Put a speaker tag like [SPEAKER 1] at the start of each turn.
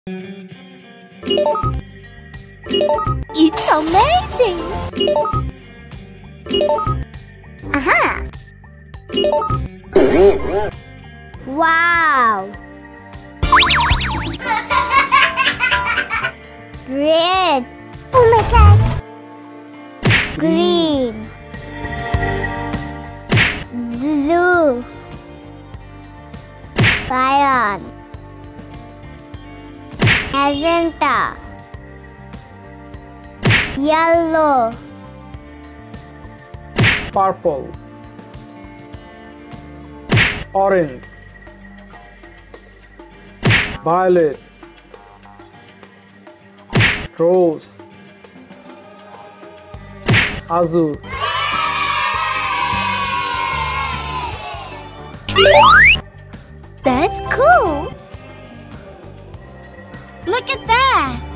[SPEAKER 1] It's amazing! Aha! Wow! Red! Oh my god! Green! Blue! Cyan! Magenta! Yellow!
[SPEAKER 2] Purple, orange, violet, rose, azure.
[SPEAKER 1] That's cool! Look at that!